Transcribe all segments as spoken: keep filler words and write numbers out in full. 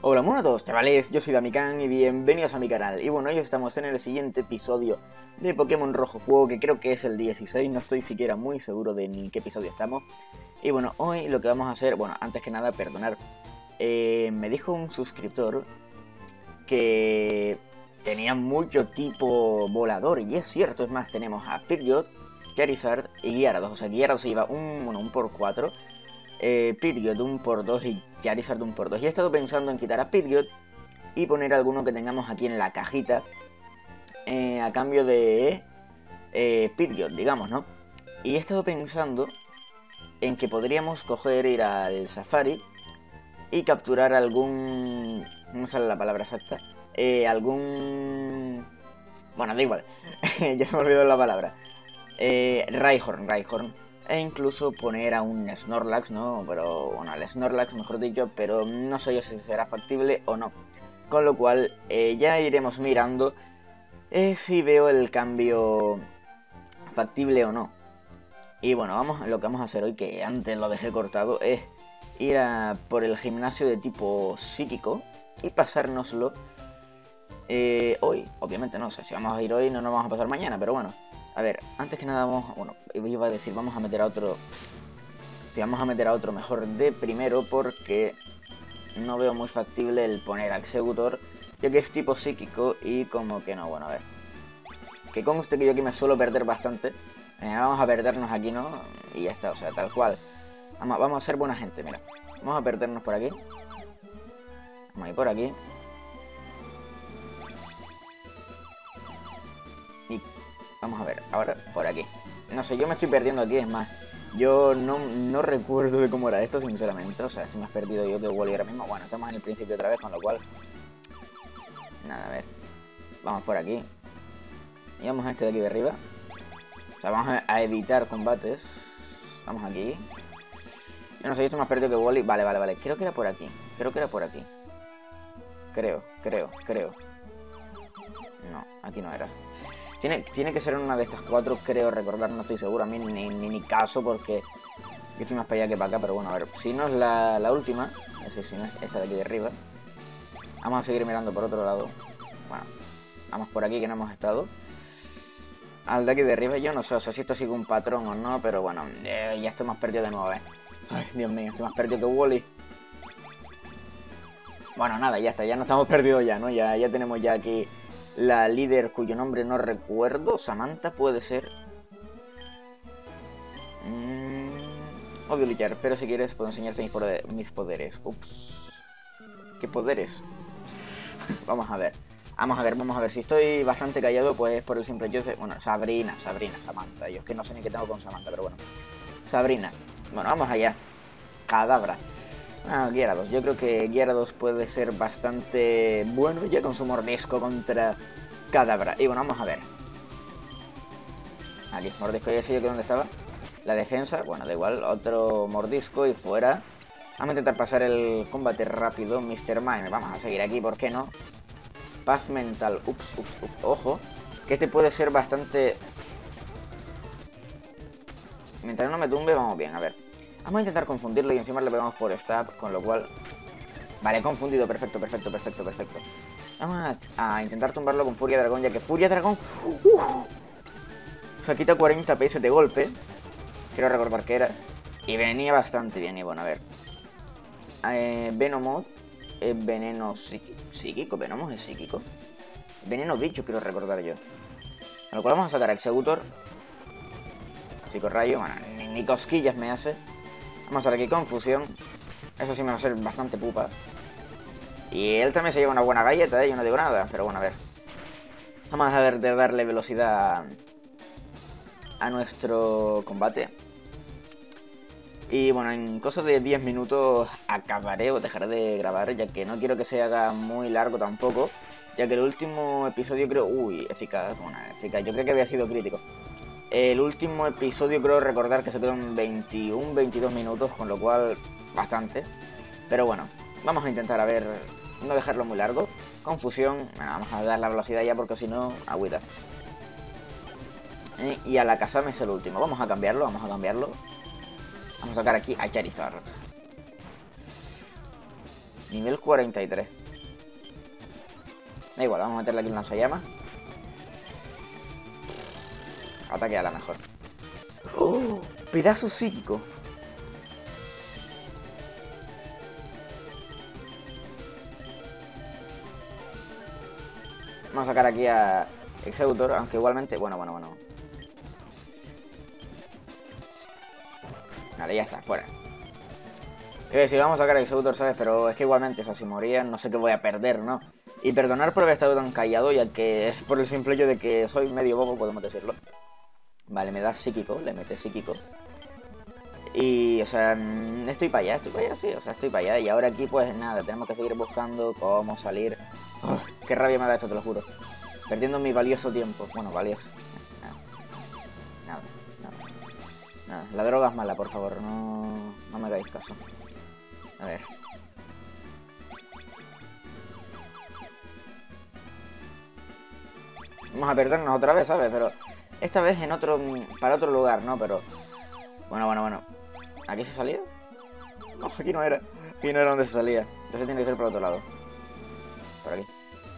Hola, bueno a todos chavales, yo soy Damikan y bienvenidos a mi canal. Y bueno, hoy estamos en el siguiente episodio de Pokémon Rojo Fuego, que creo que es el dieciséis, no estoy siquiera muy seguro de ni qué episodio estamos. Y bueno, hoy lo que vamos a hacer, bueno, antes que nada, perdonar, eh, me dijo un suscriptor que tenía mucho tipo volador, y es cierto, es más, tenemos a Pidgeot, Charizard y Gyarados, o sea, Gyarados se lleva un, bueno, un por cuatro. Eh, Pidgeot un por dos y Charizard un por dos. Y he estado pensando en quitar a Pidgeot y poner alguno que tengamos aquí en la cajita eh, a cambio de eh, Pidgeot, digamos, ¿no? Y he estado pensando en que podríamos coger, ir al Safari y capturar algún... no sale la palabra exacta. Eh, algún... Bueno, da igual. Ya se me olvidó la palabra. Eh, Rhyhorn, Rhyhorn. E incluso poner a un Snorlax, ¿no? Pero, bueno, al Snorlax, mejor dicho, pero no sé yo si será factible o no. Con lo cual, eh, ya iremos mirando eh, si veo el cambio factible o no. Y bueno, vamos, lo que vamos a hacer hoy, que antes lo dejé cortado, es ir a por el gimnasio de tipo psíquico y pasárnoslo eh, hoy. Obviamente no sé, si vamos a ir hoy no nos vamos a pasar mañana, pero bueno. A ver, antes que nada vamos, bueno, iba a decir, vamos a meter a otro, si vamos a meter a otro mejor de primero, porque no veo muy factible el poner a Exeggutor, ya que es tipo psíquico y como que no, bueno, a ver. Que conste que yo aquí me suelo perder bastante, eh, vamos a perdernos aquí, ¿no? Y ya está, o sea, tal cual. Vamos, vamos a ser buena gente, mira. Vamos a perdernos por aquí. Vamos a ir por aquí. Y vamos a ver, ahora por aquí. No sé, yo me estoy perdiendo aquí, es más. Yo no, no recuerdo de cómo era esto, sinceramente. O sea, estoy más perdido yo que Wally ahora mismo. Bueno, estamos en el principio otra vez, con lo cual... Nada, a ver. Vamos por aquí. Y vamos a este de aquí de arriba. O sea, vamos a evitar combates. Vamos aquí. Yo no sé, yo estoy más perdido que Wally. Vale, vale, vale. Creo que era por aquí. Creo que era por aquí. Creo, creo, creo. No, aquí no era. Tiene, tiene que ser una de estas cuatro, creo recordar, no estoy seguro, a mí ni, ni, ni caso porque yo estoy más para allá que para acá, pero bueno, a ver, si no es la, la última, es decir, si no es esta de aquí de arriba, vamos a seguir mirando por otro lado. Bueno, vamos por aquí que no hemos estado. Al de aquí de arriba, yo no sé, o sea, si esto sigue un patrón o no, pero bueno, eh, ya estoy más perdido de nuevo, ¿eh? Ay, Dios mío, estoy más perdido que Wally. Bueno, nada, ya está, ya no estamos perdidos ya, ¿no? Ya, ya tenemos ya aquí... la líder cuyo nombre no recuerdo. Samantha puede ser. Mm, odio luchar, pero si quieres puedo enseñarte mis, poder mis poderes. Ups. ¿Qué poderes? Vamos a ver. Vamos a ver, vamos a ver. Si estoy bastante callado, pues por el simple hecho de... Bueno, Sabrina, Sabrina, Samantha. Yo es que no sé ni qué tengo con Samantha, pero bueno. Sabrina. Bueno, vamos allá. Cadabra. Ah, Gyarados. Yo creo que Gyarados puede ser bastante bueno ya con su mordisco contra Cadabra. Y bueno, vamos a ver. Aquí, mordisco, ya sé yo que dónde estaba. La defensa, bueno, da igual, otro mordisco y fuera. Vamos a intentar pasar el combate rápido, mister Mime. Vamos a seguir aquí, ¿por qué no? Paz mental. Ups, ups, ups. Ojo, que este puede ser bastante... Mientras no me tumbe, vamos bien, a ver. Vamos a intentar confundirlo y encima le pegamos por stab, con lo cual... Vale, confundido, perfecto, perfecto, perfecto, perfecto. Vamos a, a intentar tumbarlo con Furia Dragón, ya que Furia Dragón... Uh, o sea, quita cuarenta P S de golpe. Quiero recordar que era. Y venía bastante bien, y bueno, a ver. Eh, Venomoth es veneno psíquico. ¿Psíquico? ¿Venomoth es psíquico? Veneno bicho, quiero recordar yo. A lo cual vamos a sacar a Exeggutor. Psicorrayo, bueno, ni, ni cosquillas me hace. Vamos a ver aquí confusión. Eso sí me va a hacer bastante pupa. Y él también se lleva una buena galleta, ¿eh? Yo no digo nada, pero bueno, a ver. Vamos a ver de darle velocidad a nuestro combate. Y bueno, en cosa de diez minutos acabaré o dejaré de grabar, ya que no quiero que se haga muy largo tampoco. Ya que el último episodio creo... Uy, eficaz, bueno, eficaz. Yo creo que había sido crítico. El último episodio creo recordar que se quedó en veintiuno, veintidós minutos, con lo cual bastante. Pero bueno, vamos a intentar a ver, no dejarlo muy largo. Confusión, bueno, vamos a dar la velocidad ya porque si no, agüita. Eh, y a la Kazame es el último, vamos a cambiarlo, vamos a cambiarlo. Vamos a sacar aquí a Charizard. Nivel cuarenta y tres. Da igual, vamos a meterle aquí un lanzallamas. Ataque a la mejor. ¡Oh! Pedazo psíquico. Vamos a sacar aquí a Executor, aunque igualmente... Bueno, bueno, bueno. Vale, ya está, fuera. Eh, sí, vamos a sacar a Executor, ¿sabes? Pero es que igualmente, o sea, si morían, no sé qué voy a perder, ¿no? Y perdonar por haber estado tan callado, ya que es por el simple hecho de que soy medio bobo, podemos decirlo. Vale, me da psíquico, le mete psíquico. Y, o sea, estoy para allá, estoy para allá, sí, o sea, estoy para allá. Y ahora aquí, pues nada, tenemos que seguir buscando cómo salir. Oh, qué rabia me da esto, te lo juro. Perdiendo mi valioso tiempo. Bueno, valioso. Nada, nada, nada. nada. La droga es mala, por favor, no, no me hagáis caso. A ver. Vamos a perdernos otra vez, ¿sabes? Pero esta vez en otro... para otro lugar, ¿no? Pero... Bueno, bueno, bueno. ¿Aquí se salía? No, aquí no era. Aquí no era donde se salía. Entonces tiene que ser por otro lado. Por aquí.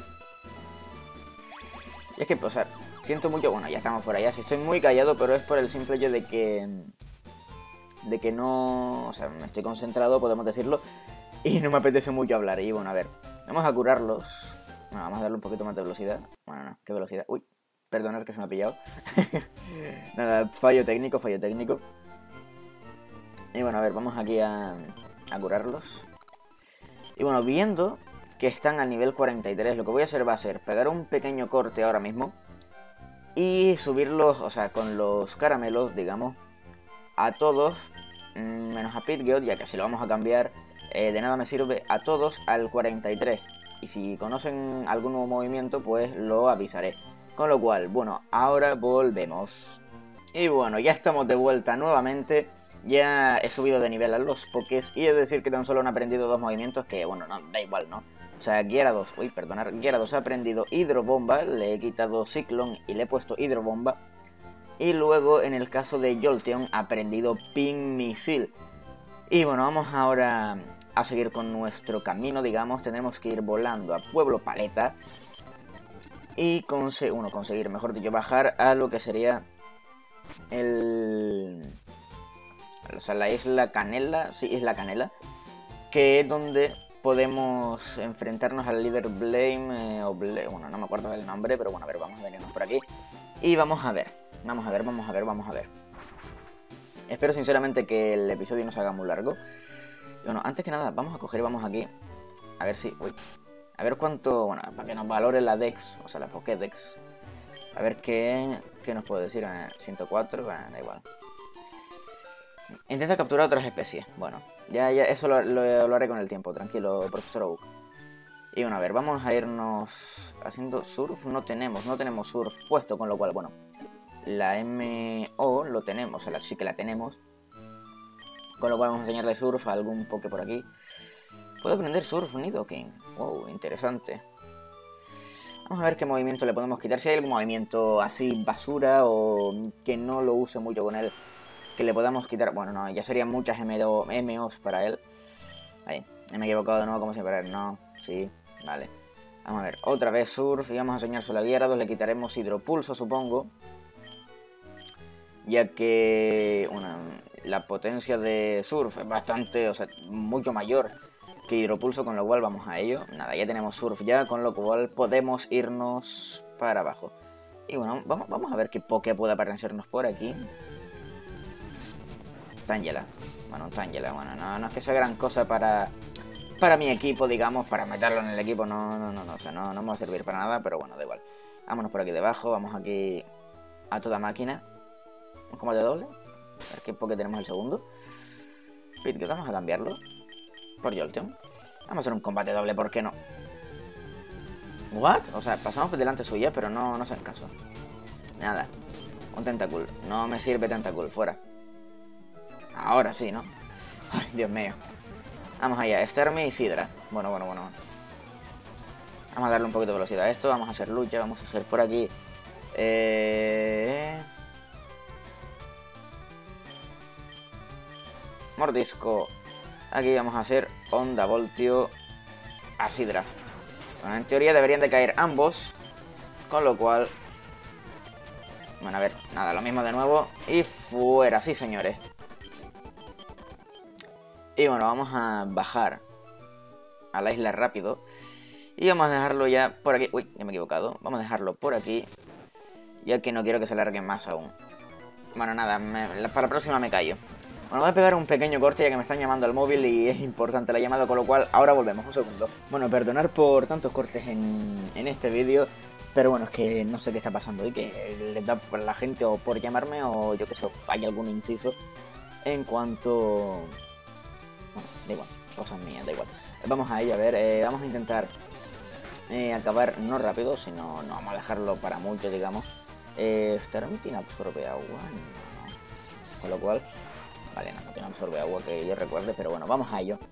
Y es que, o sea, siento mucho... Bueno, ya estamos por allá. Sí, estoy muy callado, pero es por el simple hecho de que... De que no... O sea, me estoy concentrado, podemos decirlo. Y no me apetece mucho hablar. Y bueno, a ver. Vamos a curarlos. Bueno, vamos a darle un poquito más de velocidad. Bueno, no, ¿qué velocidad? Uy, perdonad que se me ha pillado. Nada, fallo técnico, fallo técnico. Y bueno, a ver, vamos aquí a, a curarlos. Y bueno, viendo que están al nivel cuarenta y tres, lo que voy a hacer va a ser pegar un pequeño corte ahora mismo. Y subirlos, o sea, con los caramelos, digamos, a todos, menos a Pidgeot, ya que si lo vamos a cambiar, eh, de nada me sirve, a todos al cuarenta y tres. Y si conocen algún nuevo movimiento, pues lo avisaré. Con lo cual, bueno, ahora volvemos. Y bueno, ya estamos de vuelta nuevamente. Ya he subido de nivel a los Pokés. Y es decir que tan solo han aprendido dos movimientos que, bueno, no, da igual, ¿no? O sea, Gyarados, uy, perdonar, Gyarados ha aprendido Hidrobomba. Le he quitado Ciclón y le he puesto Hidrobomba. Y luego, en el caso de Jolteon, ha aprendido Pin Misil. Y bueno, vamos ahora... a seguir con nuestro camino, digamos. Tenemos que ir volando a Pueblo Paleta y conse uno, conseguir, mejor dicho, bajar a lo que sería el... o sea, la isla Canela, sí, Isla Canela, que es donde podemos enfrentarnos al líder Blame, eh, o Blame, bueno, no me acuerdo del nombre, pero bueno, a ver, vamos a venirnos por aquí y vamos a ver, vamos a ver, vamos a ver, vamos a ver. Espero sinceramente que el episodio no se haga muy largo. Bueno, antes que nada, vamos a coger y vamos aquí. A ver si... Uy. A ver cuánto... Bueno, para que nos valore la Dex, o sea, la Pokédex. A ver qué... ¿Qué nos puede decir? Eh, ciento cuatro, bueno, da igual. Intenta capturar otras especies. Bueno, ya, ya eso lo, lo, lo haré con el tiempo, tranquilo, profesor Oak. Y bueno, a ver, vamos a irnos haciendo surf. No tenemos, no tenemos surf puesto, con lo cual, bueno, la M O lo tenemos, o sea, sí que la tenemos. Con lo cual vamos a enseñarle surf a algún poke por aquí. ¿Puedo aprender surf Nidoking? Wow, interesante. Vamos a ver qué movimiento le podemos quitar. Si hay algún movimiento así basura o que no lo use mucho con él, que le podamos quitar. Bueno, no, ya serían muchas M Os para él. Ahí, me he equivocado de nuevo como siempre. No, sí, vale. Vamos a ver, otra vez surf y vamos a enseñárselo a Gyarados. Le quitaremos hidropulso, supongo. Ya que una, la potencia de surf es bastante, o sea, mucho mayor que hidropulso, con lo cual vamos a ello. Nada, ya tenemos surf ya, con lo cual podemos irnos para abajo. Y bueno, vamos, vamos a ver qué poke puede aparecernos por aquí. Tangela. Bueno, Tangela, bueno, no, no es que sea gran cosa para, para mi equipo, digamos, para meterlo en el equipo, no, no, no, no, o sea, no, no me va a servir para nada, pero bueno, da igual. Vámonos por aquí debajo, vamos aquí a toda máquina. Un combate doble. A ver qué poke tenemos el segundo. Pidgeot, vamos a cambiarlo por Jolteon. Vamos a hacer un combate doble, ¿por qué no? ¿What? O sea, pasamos por delante suya, pero no, no hacen caso. Nada. Un Tentacool. No me sirve Tentacool, fuera. Ahora sí, ¿no? Ay, Dios mío. Vamos allá, Starmie y Sidra. Bueno, bueno, bueno. Vamos a darle un poquito de velocidad a esto. Vamos a hacer lucha, vamos a hacer por aquí. Eh... Mordisco. Aquí vamos a hacer Onda Voltio. a Sidra. Bueno, en teoría deberían de caer ambos, con lo cual... Bueno, a ver, nada, lo mismo de nuevo. Y fuera, sí señores. Y bueno, vamos a bajar a la isla rápido. Y vamos a dejarlo ya por aquí. Uy, ya me he equivocado. Vamos a dejarlo por aquí, ya que no quiero que se larguen más aún. Bueno, nada, me, para la próxima me callo. Bueno, voy a pegar un pequeño corte ya que me están llamando al móvil y es importante la llamada, con lo cual ahora volvemos, un segundo. Bueno, perdonar por tantos cortes en, en este vídeo, pero bueno, es que no sé qué está pasando hoy, que les da por la gente o por llamarme o yo que sé, hay algún inciso en cuanto... Bueno, da igual, cosas mías, da igual. Vamos a ello, a ver, eh, vamos a intentar eh, acabar no rápido, sino no vamos a dejarlo para mucho, digamos. Eh, ¿Estará un tiene absorbe agua? No, no. Con lo cual... Vale, no, no tiene absorbe agua que yo recuerde, pero bueno, vamos a ello.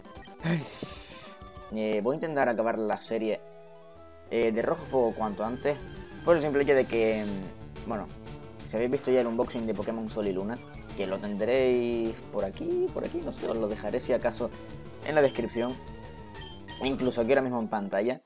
Eh, voy a intentar acabar la serie eh, de Rojo Fuego cuanto antes, por el simple hecho de que, bueno, si habéis visto ya el unboxing de Pokémon Sol y Luna, que lo tendréis por aquí, por aquí, no sé, os lo dejaré si acaso en la descripción, e incluso aquí ahora mismo en pantalla.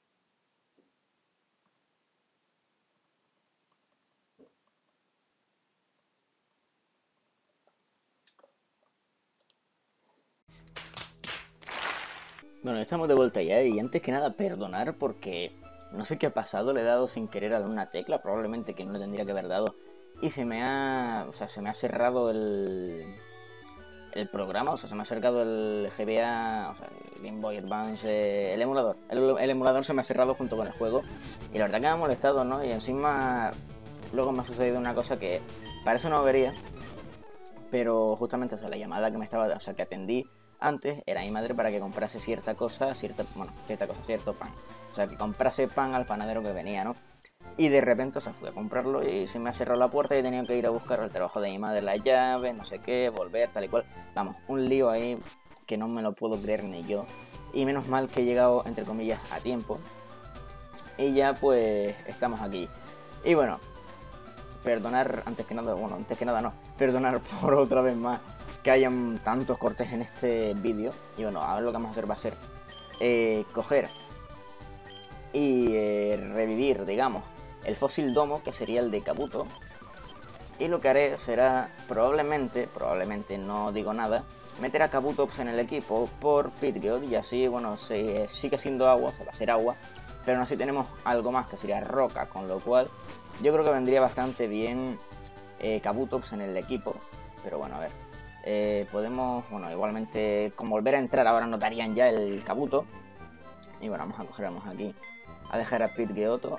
Bueno, estamos de vuelta ya y antes que nada perdonar porque no sé qué ha pasado, le he dado sin querer a una tecla, probablemente que no le tendría que haber dado y se me ha, o sea, se me ha cerrado el, el programa, o sea, se me ha cerrado el G B A, o sea, el Game Boy Advance, eh, el emulador, el, el emulador se me ha cerrado junto con el juego y la verdad que me ha molestado, ¿no? Y encima luego me ha sucedido una cosa que parece una bobería, pero justamente, o sea, la llamada que me estaba, o sea, que atendí antes era mi madre para que comprase cierta cosa, cierta, bueno, cierta cosa, cierto pan. O sea, que comprase pan al panadero que venía, ¿no? Y de repente, o sea, fui a comprarlo y se me ha cerrado la puerta y he tenido que ir a buscar el trabajo de mi madre, la llave, no sé qué, volver, tal y cual. Vamos, un lío ahí que no me lo puedo creer ni yo. Y menos mal que he llegado, entre comillas, a tiempo. Y ya, pues, estamos aquí. Y bueno, perdonar, antes que nada, bueno, antes que nada no, perdonar por otra vez más que hayan tantos cortes en este vídeo. Y bueno, ahora lo que vamos a hacer va a ser eh, coger y eh, revivir, digamos, el fósil domo, que sería el de Kabuto. Y lo que haré será probablemente, probablemente no digo nada, meter a Kabutops en el equipo por Pidgeot y así, bueno, se, sigue siendo agua, o sea, va a ser agua, pero aún así tenemos algo más que sería roca, con lo cual yo creo que vendría bastante bien eh, Kabutops en el equipo. Pero bueno, a ver, eh, podemos, bueno, igualmente con volver a entrar ahora notarían ya el Kabuto. Y bueno, vamos a coger, vamos aquí a dejar a Pidgeotto.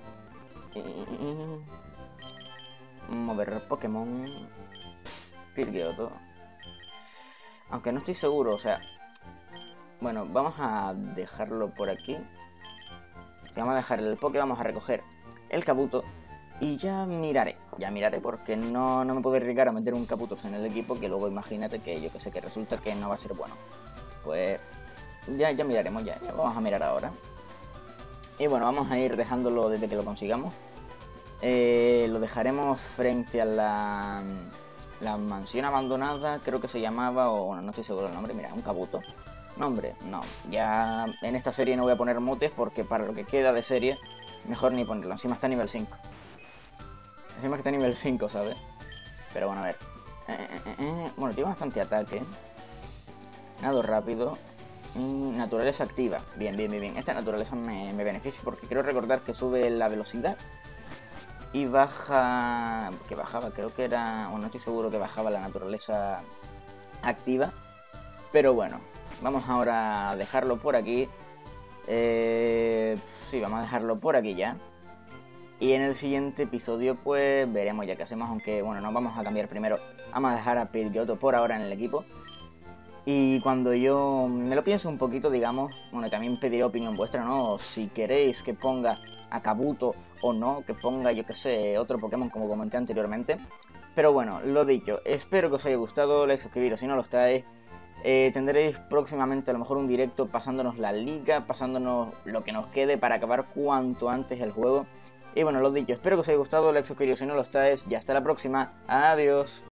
Y... mover Pokémon Pidgeotto. Aunque no estoy seguro, o sea... Bueno, vamos a dejarlo por aquí. Vamos a dejar el Poké, vamos a recoger el Kabuto. Y ya miraré, ya miraré porque no, no me puedo arriesgar a meter un Kabutops en el equipo que luego imagínate que yo que sé que resulta que no va a ser bueno. Pues ya, ya miraremos, ya, ya vamos a mirar ahora. Y bueno, vamos a ir dejándolo desde que lo consigamos. Eh, lo dejaremos frente a la, la mansión abandonada, creo que se llamaba, o bueno, no estoy seguro del nombre, mira, un Kabuto. Nombre, no, ya en esta serie no voy a poner motes porque para lo que queda de serie, mejor ni ponerlo, encima está a nivel cinco. Encima que está a nivel cinco, ¿sabes? Pero bueno, a ver. Eh, eh, eh. Bueno, tiene bastante ataque. Nado rápido. Y naturaleza activa. Bien, bien, bien, bien. Esta naturaleza me, me beneficia porque quiero recordar que sube la velocidad. Y baja... Que bajaba, creo que era... Bueno, no estoy seguro que bajaba la naturaleza activa. Pero bueno, vamos ahora a dejarlo por aquí. Eh... Sí, vamos a dejarlo por aquí ya. Y en el siguiente episodio pues veremos ya qué hacemos, aunque bueno, no vamos a cambiar primero. Vamos a dejar a Pidgeotto por ahora en el equipo. Y cuando yo me lo pienso un poquito, digamos, bueno, también pediré opinión vuestra, ¿no? Si queréis que ponga a Kabuto o no, que ponga, yo que sé, otro Pokémon como comenté anteriormente. Pero bueno, lo dicho, espero que os haya gustado, like, suscribiros si no lo estáis. Eh, tendréis próximamente a lo mejor un directo pasándonos la liga, pasándonos lo que nos quede para acabar cuanto antes el juego. Y bueno, lo dicho, espero que os haya gustado, like, suscribiros si no lo estáis y hasta la próxima. Adiós.